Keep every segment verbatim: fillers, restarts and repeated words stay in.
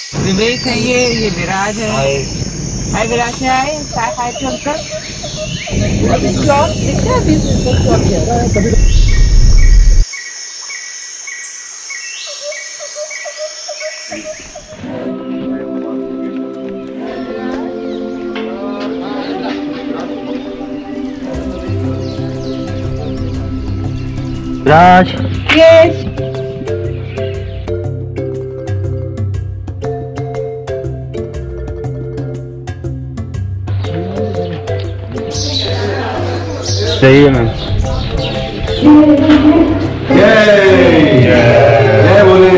विवेक है ये ये विराज है। हाय हाय विराज से आए हाय हाय टू अंकल। अभी क्लॉक दिखता है, अभी क्लॉक है। राज यस सही है मैम। जय बोले।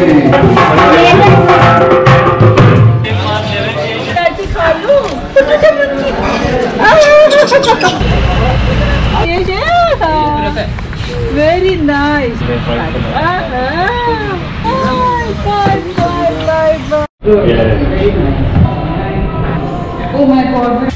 Very nice. Oh my God.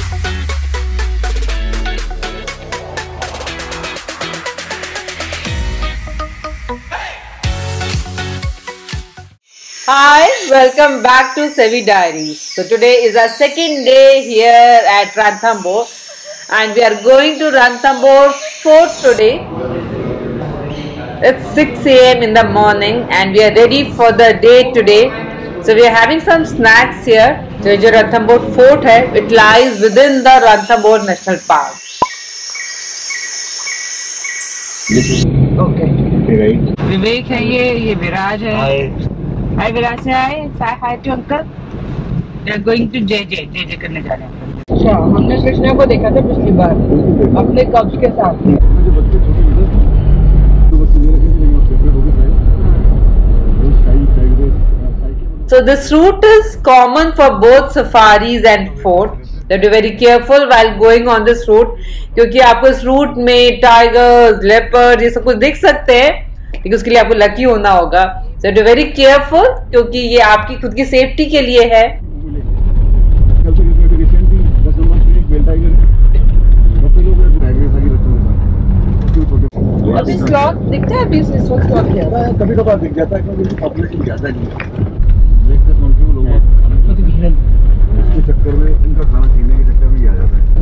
Hi, welcome back to Sevi Diaries. So today is our second day here at Ranthambore and we are going to Ranthambore Fort today. It's six A M in the morning and we are ready for the day today. So we are having some snacks here. So जो Ranthambore Fort है, it lies within the Ranthambore National Park. Okay. Vivek है ये ये विराज है। Hi Viraj से आए hi hi to uncle. We are going to जय जय जय जय करने जा रहे हैं। अच्छा, हमने कृष्णा को देखा था पिछली बार अपने कब्ज के साथ। So this route is common for both safaris and fort. You have to be very careful while going on this route क्योंकि आपको इस रूट में टाइगर्स, लेपर्ड ये सब कुछ दिख सकते हैं, लेकिन उसके लिए आपको लकी होना होगा। So you have to be very careful क्योंकि ये आपकी खुद की सेफ्टी के लिए है। अभी स्लॉट दिखता है, अभी इस वक्त स्लॉट है। कभी कभार दिख जाता है क्योंकि पॉपुलेशन ज्यादा नहीं है। इसके चक्कर में इनका खाना पीने के चक्कर में ही आ जाता है।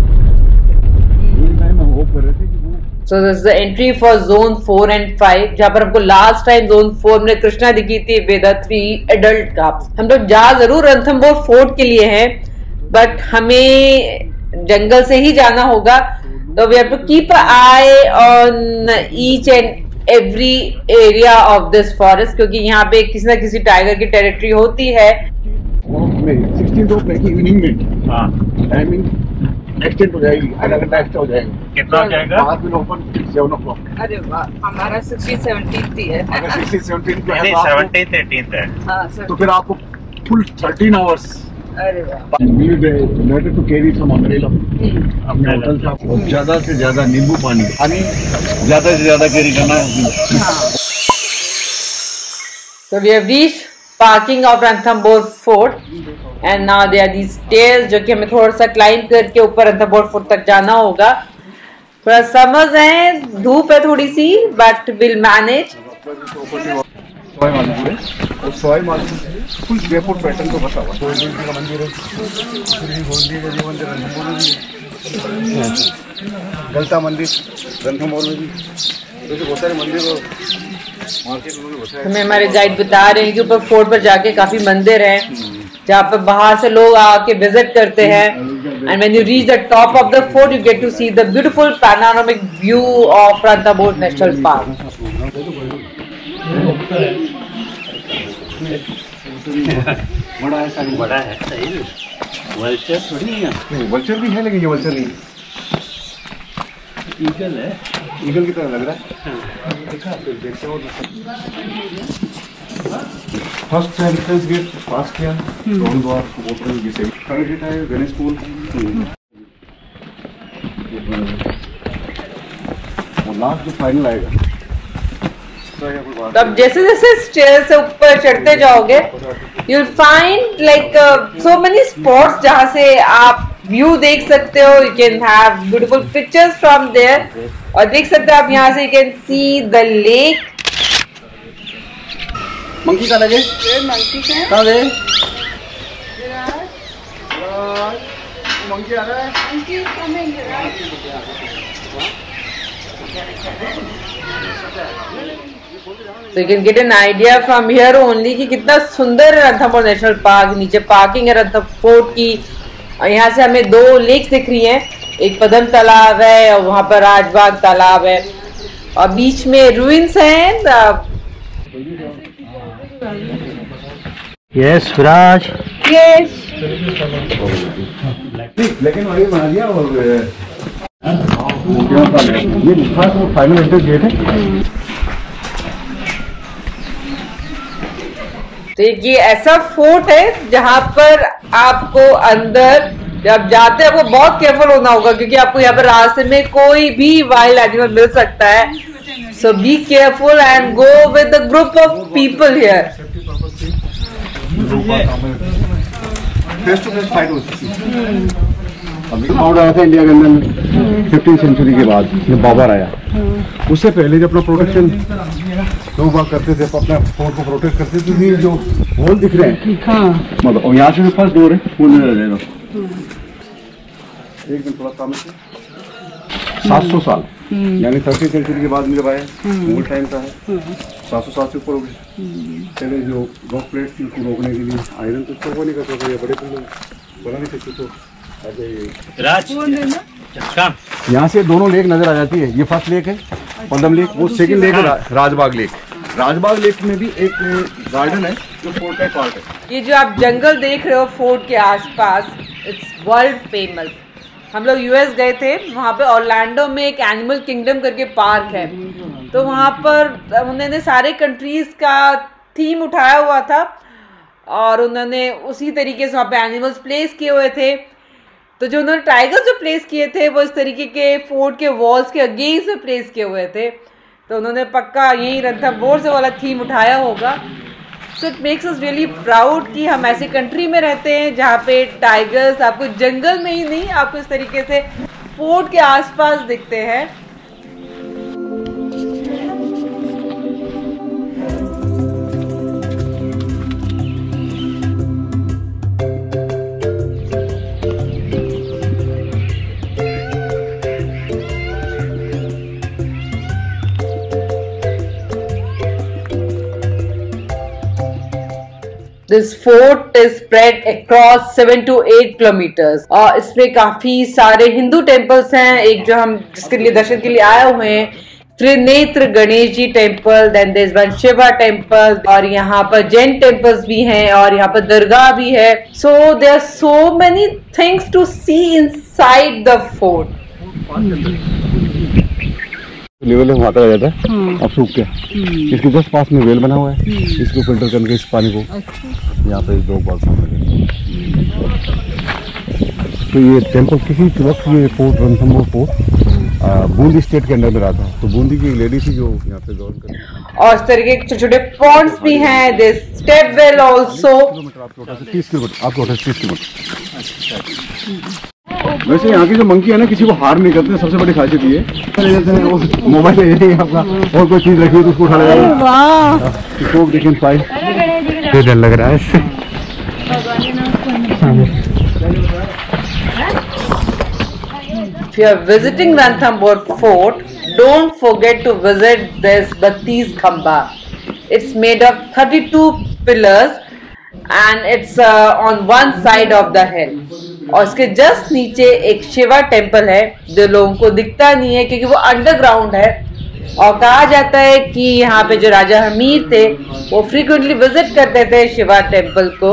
टाइम हम होप कर रहे थे कि वो So this is the entry for zone four and five जहाँ पर हमको लास्ट टाइम zone four में कृष्णा दिखी थी with the three adult cubs। हम लोग जा जरूर रणथंबोर फोर्ट के लिए हैं बट हमें जंगल से ही जाना होगा, तो we have to keep an eye on each and every area of this forest क्योंकि यहाँ पे किसी ना किसी टाइगर की टेरिटरी होती है। सिक्सटीन ऑफ इवनिंग में टाइमिंग एक्सटेंड हो जाएगी, आधा घंटा एक्स्ट्रा हो जाएगा। कितना हो जाएगा? बात में ओपन सेवन ओ क्लॉक। अरे वाह, हमारा सिक्सटीन सेवनटीन ही है। अगर सिक्सटीन सेवनटीन को नहीं, सेवनटीन एटीन है। हाँ सर। तो फिर आपको फुल थर्टीन आवर्स अरे वाह। Need to carry some umbrella अपने होटल से। आपको ज्यादा से ज्यादा नींबू पानी पानी ज्यादा से ज्यादा कैरी करना है। So we have reached parking of Ranthambore Fort and now there are these stairs जो कि हमें थोड़ा सा क्लाइंब करके ऊपर रणथंबोर फोर्ट तक जाना होगा। थोड़ा समझ है, धूप है थोड़ी सी but will manage. Sawai Madhopur है और सवाई माधोपुर फुल जयपुर पैटर्न को बसा हुआ का मंदिर है। गलता मंदिर रणथंबोर में भी बहुत सारे मंदिर हमें हमारे गाइड बता रहे हैं कि ऊपर फोर्ट पर जाके काफी मंदिर हैं जहाँ पर बाहर से लोग आके विजिट करते हैं। And when you reach the top of the fort you get to see the beautiful panoramic view of Ranthambore National Park. बड़ा है, सारी बड़ा है, सही है। वल्चर थोड़ी है। नहीं, वल्चर भी है लेकिन ये वल्चर नहीं, ईगल है। ईगल की तरह लग रहा है। देखा फिर देखते हो फर्स्ट एंट्रेंस गेट पास किया, दोनों द्वार होटल की सही थर्ड गेट है गणेश पुल। और लास्ट जो फाइनल आएगा। तब जैसे जैसे स्टेयर से ऊपर चढ़ते जाओगे you will find like so many spots जहाँ से आप व्यू देख सकते हो। You can have beautiful pictures from there और देख सकते हो आप यहाँ से you can see the lake monkey कहाँ लगे? मंकी का कहाँ गए? मंकी आ रहा है। Monkey coming So you can get an idea from here only कि कितना सुंदर है रणथंभौर नेशनल पार्क। नीचे पार्किंग है रणथंभौर फोर्ट की और यहाँ से हमें दो लेक्स दिख रही हैं, एक पदम तालाब है और वहाँ पर राजबाग तालाब है और बीच में रुइंस हैं। यस विराज। यस लेकिन वही बना दिया और ये खास वो फाइनल एंट्री गेट है। तो ये ऐसा फोर्ट है जहाँ पर आपको अंदर जब जाते हैं आपको बहुत केयरफुल होना होगा क्योंकि आपको यहाँ पर रास्ते में कोई भी वाइल्ड एनिमल मिल सकता है। So be careful and go with the group of people here. Face to face fight होती थी। अभी आउट आया था इंडिया के अंदर में फिफ्टीन सेंचुरी के बाद जब बाबर आया, उससे पहले जब अपना प्रोटेक्शन लोग बात करते थे, अपना फोर्ट को प्रोटेक्ट करते थे। ये जो होल दिख रहे हैं हाँ। मतलब और यहाँ से फर्स्ट डोर है वो नजर आ जाएगा। एक दिन थोड़ा कम है सात सौ साल यानी थर्टी सेंचुरी के बाद में जब आया वो टाइम का है। सात सौ साल से ऊपर हो गए। पहले जो रॉक प्लेट थी उसको रोकने के लिए आयरन तो उसको वो नहीं करते थे, बड़े बना नहीं सकते। तो यहाँ से दोनों लेक नजर आ जाती है। ये फर्स्ट लेक है पदम लेक, वो सेकंड लेक है राजबाग लेक। राजबाग लेक में भी एक गार्डन है जो फोर्ट का पार्ट है। ये जो आप जंगल देख रहे हो फोर्ट के आसपास, इट्स वर्ल्ड फेमस। हम लोग यूएस गए थे, वहाँ पे ऑरलैंडो में एक एनिमल किंगडम करके पार्क है, तो वहाँ पर उन्होंने सारे कंट्रीज का थीम उठाया हुआ था और उन्होंने उसी तरीके से वहाँ पे एनिमल्स प्लेस किए हुए थे। तो जो उन्होंने टाइगर्स जो प्लेस किए थे वो इस तरीके के फोर्ट के वॉल्स के अगेंस्ट में प्लेस किए हुए थे। तो उन्होंने पक्का यही रणथंभौर से वाला थीम उठाया होगा। So it makes us really proud कि हम ऐसी कंट्री में रहते हैं जहाँ पे टाइगर्स आपको जंगल में ही नहीं, आपको इस तरीके से फोर्ट के आसपास दिखते हैं। This fort is spread across seven to eight kilometers और इसमें काफी सारे हिंदू टेम्पल्स हैं। एक जो हम जिसके लिए दर्शन के लिए आए हुए हैं, Trinetra Ganesh ji temple, then there is one Shiva temple और यहाँ पर जैन टेम्पल्स भी हैं और यहाँ पर दरगाह भी है। So there are so many things to see inside the fort. Level में आता जाता है अब सूख के। इसके जस्ट पास में वेल बना हुआ है, इसको फिल्टर करके इस पानी को यहाँ पे दो बार सामने। तो ये टेम्पल किसी वक्त ये fort Ranthambore fort Bundi state के अंदर में रहा था। तो बूंदी की लेडी थी जो यहाँ पे गवर्न करती। और इस तरीके के छोटे छोटे पॉन्ड्स भी हैं, दिस स्टेप वेल आल्सो। तीस किलोमीटर आपको तीस किलोमीटर। वैसे यहाँ की जो मंकी है ना किसी को हार नहीं करते, सबसे बड़ी खासियत ये है। मोबाइल ले जाइए अपना और कोई चीज रखी तो उसको उठा लेगा। डर लग रहा है इससे। If you are visiting Ranthambore Fort, don't forget to visit this Battis Khamba. It's made of thirty-two pillars and it's uh, on one side of the hill. और उसके जस्ट नीचे एक शिवा टेम्पल है जो लोगों को दिखता नहीं है क्योंकि वो अंडरग्राउंड है। और कहा जाता है कि यहाँ पे जो राजा हमीर थे वो फ्रीक्वेंटली विजिट करते थे शिवा टेम्पल को।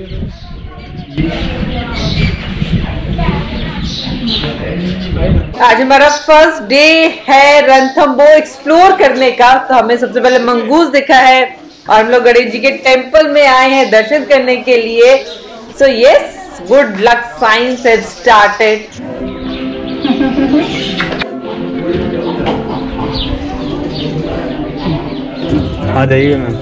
आज हमारा फर्स्ट डे है रणथंभौर एक्सप्लोर करने का। तो हमें सबसे पहले मंगूस दिखा है और हम लोग गणेश जी के टेम्पल में आए हैं दर्शन करने के लिए। So yes, good luck signs have started. आ जाइए मैम।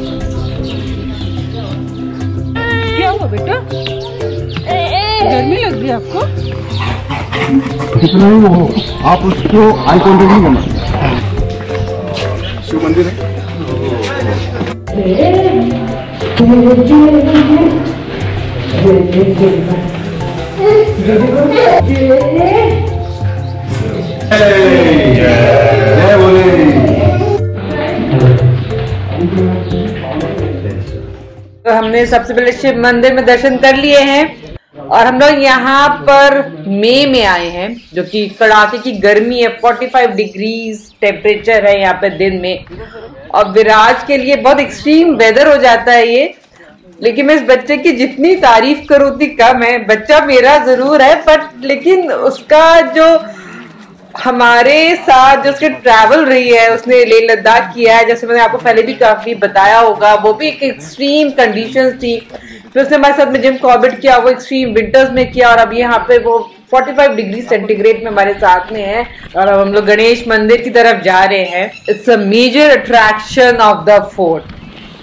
क्या हुआ बेटा? गर्मी लग रही है आपको? कितना ही वो आप उसको आई कॉन्टेक्ट नहीं करना। शिव मंदिर है। जय बोले। तो हमने सबसे पहले शिव मंदिर में दर्शन कर लिए हैं और हम लोग यहाँ पर मई में आए हैं, जो कि कड़ाके की गर्मी है, पैंतालीस डिग्रीज टेम्परेचर है यहाँ पे दिन में। और विराज के लिए बहुत एक्सट्रीम वेदर हो जाता है ये, लेकिन मैं इस बच्चे की जितनी तारीफ करूँ उतनी कम है। बच्चा मेरा जरूर है, बट लेकिन उसका जो हमारे साथ जो उसकी ट्रैवल रही है, उसने लेह लद्दाख किया है, जैसे मैंने आपको पहले भी काफी बताया होगा, वो भी एक एक्सट्रीम कंडीशंस थी। फिर उसने हमारे साथ में जिम कॉर्बेट किया, वो एक्सट्रीम विंटर्स में किया, और अब यहाँ पे वो पैंतालीस डिग्री सेंटीग्रेड में हमारे साथ में है। और अब हम लोग गणेश मंदिर की तरफ जा रहे हैं। It's a major attraction of the fort.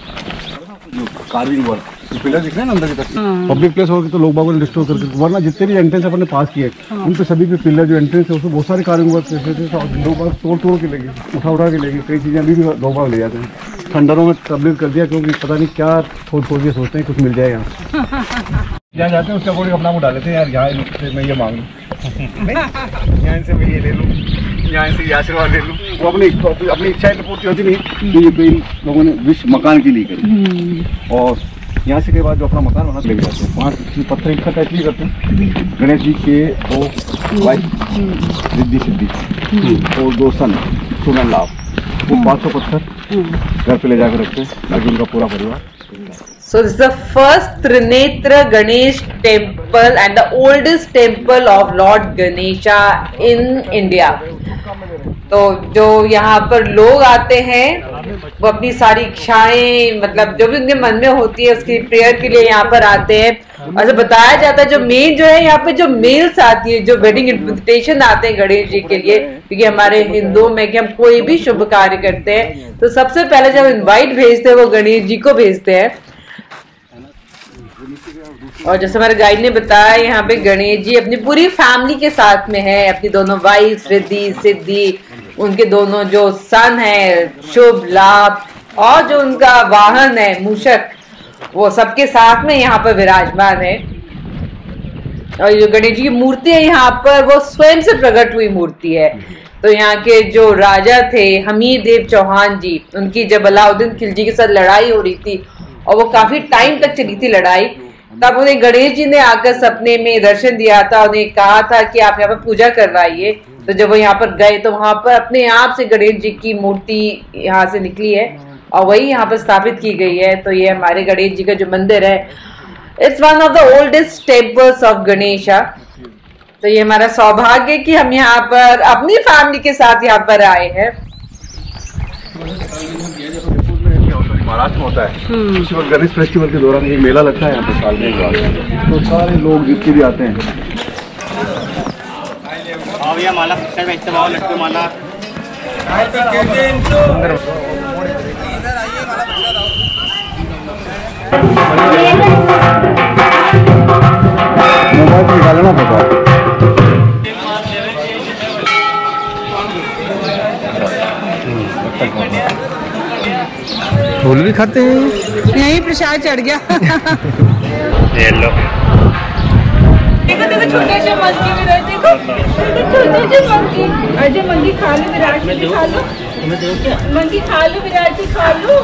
Carving work pillar दिख रहे हैं ना अंदर की तरफ। पब्लिक प्लेस होगी तो लोग बागों ने डिस्टोर करके, वरना जितने भी एंट्रेंस अपन ने पास किए उन पे सभी पे पिलर जो एंट्रेंस है उसमें बहुत सारे कार्विंग वर्क दो बार तोड़ तोड़ के लेंगे, उठा उठा के लेंगे। कई चीजें अभी भी दो बार ले जाते हैं। खंडरों में तब्दील कर दिया, क्योंकि पता नहीं क्या थोड़ थोड़ के सोचते हैं कुछ मिल जाए यहाँ। जहाँ जाते हैं उसके अकॉर्डिंग अपना को डाले थे, यार यहाँ मैं ये मांग लूँ, यहाँ से मैं ये ले लूँ, यहाँ से आशीर्वाद ले लूँ। वो अपनी अपनी इच्छा तो पूर्ति होती नहीं, तो ये कई लोगों ने विश मकान के लिए करी। और यहाँ से के बाद जो अपना मकान वहाँ ले जाते हैं, पाँच पत्थर इकट्ठा इसलिए करते हैं। गणेश जी के दो वाइफ रिद्धि सिद्धि और दो सन सुमन लाभ, वो पाँच सौ पत्थर घर पे ले जाकर रखते हैं ताकि उनका पूरा परिवार। So this is the first Trinetra Ganesh temple and the oldest temple of Lord Ganesha in India. तो जो यहाँ पर लोग आते हैं वो अपनी सारी इच्छाएं, मतलब जो भी उनके मन में होती है उसकी प्रेयर के लिए यहाँ पर आते हैं। और जो बताया जाता है, जो मेन जो है यहाँ पे जो मेल्स आती है, जो वेडिंग इन्विटेशन आते हैं गणेश जी के लिए, क्योंकि हमारे हिंदुओं में कि हम कोई भी शुभ कार्य करते हैं तो सबसे पहले जब इनवाइट भेजते हैं वो गणेश जी को भेजते हैं। और जैसे हमारे गाइड ने बताया, यहाँ पे गणेश जी अपनी पूरी फैमिली के साथ में है, अपनी दोनों वाइफ रिद्धि सिद्धि, उनके दोनों जो सन है शुभ लाभ, और जो उनका वाहन है मूषक, वो सबके साथ में यहाँ पर विराजमान है। और जो गणेश जी की मूर्ति है यहाँ पर, वो स्वयं से प्रकट हुई मूर्ति है। तो यहाँ के जो राजा थे हमीर देव चौहान जी, उनकी जब अलाउद्दीन खिलजी के साथ लड़ाई हो रही थी और वो काफी टाइम तक चली थी लड़ाई, तब उन्हें गणेश जी ने आकर सपने में दर्शन दिया था, उन्हें कहा था कि आप यहाँ पर पूजा करवाइए। तो जब वो यहाँ पर गए तो वहां पर अपने आप से गणेश जी की मूर्ति यहाँ से निकली है और वही यहाँ पर स्थापित की गई है। तो ये हमारे गणेश जी का जो मंदिर है, it's one of the oldest temples of Ganesha. तो ये हमारा सौभाग्य कि हम यहाँ पर अपनी फैमिली के साथ यहाँ पर आए हैं। महाराष्ट्र में होता है उसी वक्त गणेश फेस्टिवल के दौरान एक मेला लगता है यहाँ पे साल में एक बार, तो सारे लोग जितने भी आते हैं। माला लड्डू माला मोबाइल से निकालना पड़ता है। फूल भी खाते हैं, यही प्रसाद चढ़ गया। ये लो देखो देखो छोटे से मंकी भी रहे, देखो छोटे से मंकी। अजय मंकी खा लो, विराट भी खा लो, मंकी खा लो, विराट भी खा लो,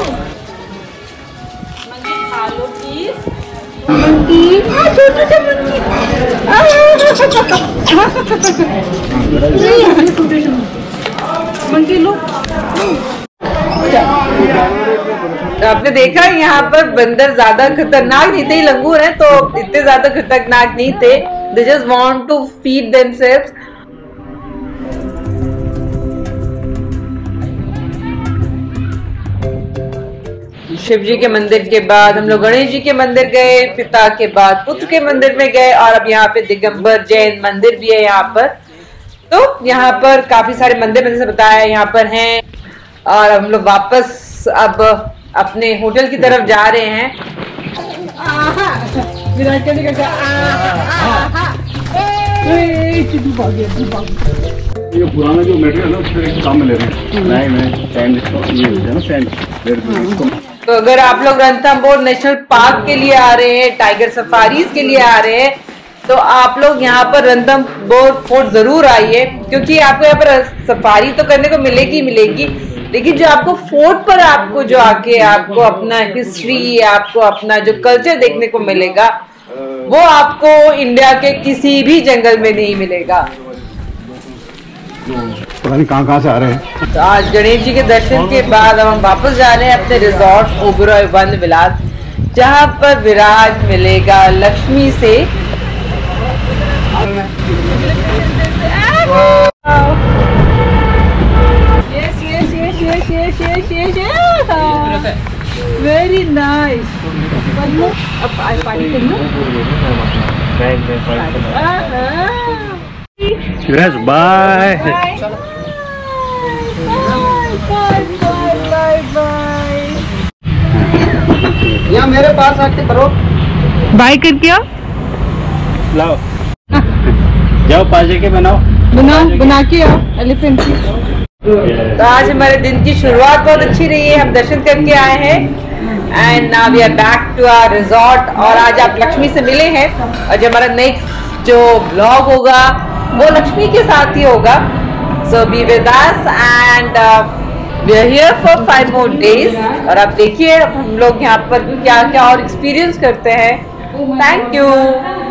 मंकी खा लो प्लीज। मंकी छोटे से मंकी, मंकी लो। तो आपने देखा यहाँ पर बंदर ज्यादा खतरनाक नहीं थे, लंगूर हैं तो इतने ज्यादा खतरनाक नहीं थे। They just want to feed themselves. Shiv जी के मंदिर के बाद हम लोग गणेश जी के मंदिर गए, पिता के बाद पुत्र के मंदिर में गए, और अब यहाँ पे दिगंबर जैन मंदिर भी है यहाँ पर। तो यहाँ पर काफी सारे मंदिर मैंने बताया यहाँ पर हैं। और हम लोग वापस अब अपने होटल की तरफ जा रहे हैं। ये पुराना जो मटेरियल है उसके काम में ले रहे हैं, नए नए सैंड ये होता है ना, सैंड तो अगर आप लोग रणथंभौर नेशनल पार्क के लिए आ रहे हैं, टाइगर सफारीज के लिए आ रहे हैं, तो आप लोग यहाँ पर रणथंभौर फोर्ट जरूर आइए, क्योंकि आपको यहाँ पर सफारी तो करने को मिलेगी मिलेगी लेकिन जो आपको फोर्ट पर आपको जो आके आपको अपना हिस्ट्री, आपको अपना जो कल्चर देखने को मिलेगा, वो आपको इंडिया के किसी भी जंगल में नहीं मिलेगा। पता नहीं कहाँ कहाँ से आ रहे हैं। तो आज गणेश जी के दर्शन के बाद अब हम वापस जा रहे हैं अपने रिजॉर्ट ओबेरॉय वन विलास, जहाँ पर विराज मिलेगा लक्ष्मी से। Yes, yes, yes, yes, yes, yes, yes, yes. Very nice. One more. Up, I party कर लूँ. Yes, bye. Bye. Bye, bye, bye, bye. यहाँ मेरे पास आके करो। बाय कर क्या? लाओ जाओ पाजे के बनाओ बनाओ बना के आओ एलिफेंट की। तो आज हमारे दिन की शुरुआत बहुत अच्छी रही है, हम दर्शन करके आए हैं and now we are back to our resort. और आज आप लक्ष्मी से मिले हैं और जो हमारा नेक्स्ट जो ब्लॉग होगा वो लक्ष्मी के साथ ही होगा। So be with us and we are here for five more days. और आप देखिए हम लोग यहाँ पर क्या क्या और एक्सपीरियंस करते हैं। Thank you.